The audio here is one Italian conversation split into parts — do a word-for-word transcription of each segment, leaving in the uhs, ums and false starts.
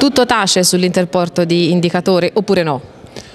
Tutto tace sull'interporto di Indicatore oppure no?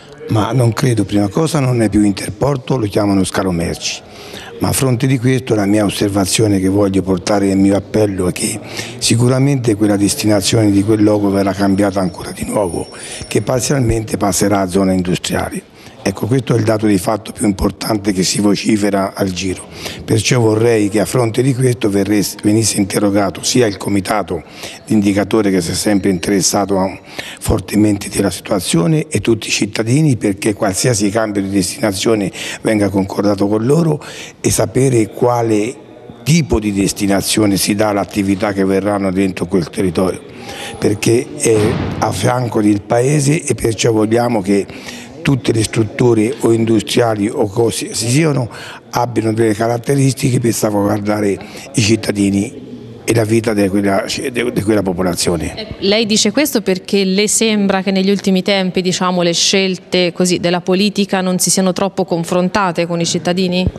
Ma non credo, prima cosa non è più interporto, lo chiamano scalo merci. Ma a fronte di questo la mia osservazione che voglio portare nel mio appello è che sicuramente quella destinazione di quel logo verrà cambiata ancora di nuovo, che parzialmente passerà a zone industriali. Ecco, questo è il dato di fatto più importante che si vocifera al giro. Perciò vorrei che a fronte di questo venisse interrogato sia il comitato di Indicatore che si è sempre interessato fortemente della situazione e tutti i cittadini, perché qualsiasi cambio di destinazione venga concordato con loro e sapere quale tipo di destinazione si dà all'attività che verranno dentro quel territorio, perché è a fianco del paese e perciò vogliamo che tutte le strutture o industriali o cose si siano abbiano delle caratteristiche per salvaguardare i cittadini e la vita di quella, di quella popolazione. Lei dice questo perché le sembra che negli ultimi tempi, diciamo, le scelte così della politica non si siano troppo confrontate con i cittadini?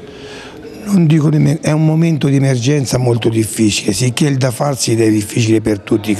Non dico, è un momento di emergenza molto difficile, sicché il da farsi è difficile per tutti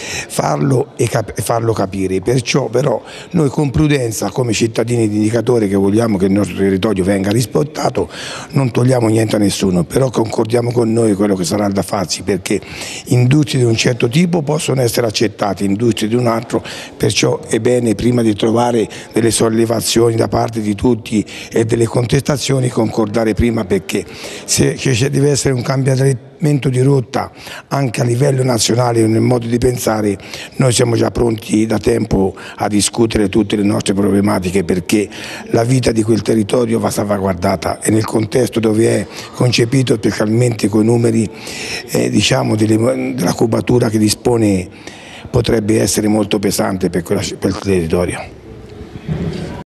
farlo e cap farlo capire, perciò però noi con prudenza come cittadini di Indicatore che vogliamo che il nostro territorio venga rispettato non togliamo niente a nessuno, però concordiamo con noi quello che sarà il da farsi, perché industrie di un certo tipo possono essere accettate, industrie di un altro, perciò è bene prima di trovare delle sollevazioni da parte di tutti e delle contestazioni concordare prima, perché se ci deve essere un cambiamento di rotta anche a livello nazionale nel modo di pensare, noi siamo già pronti da tempo a discutere tutte le nostre problematiche, perché la vita di quel territorio va salvaguardata e nel contesto dove è concepito, specialmente con i numeri eh, diciamo delle, della cubatura che dispone, potrebbe essere molto pesante per, quella, per il territorio.